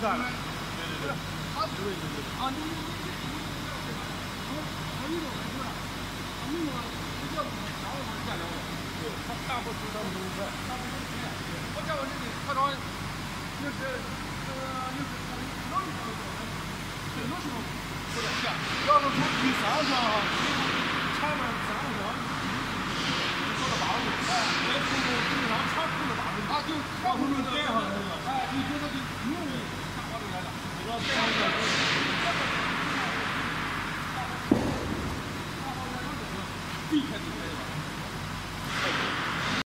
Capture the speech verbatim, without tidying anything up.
干了。对对对。他对对对。啊，你你你你我我一种是吧？那个不叫啥我们干了我。对，他大部分他们都是在，大部分都是这样。我讲我这里他说就是呃就是老一条的，对，有时候不太像。要是从第三上前面三上。说的八路，哎，再从顶上全铺的八路，他就全部就盖上来了，哎，就觉得就容易下滑就来了。我说盖上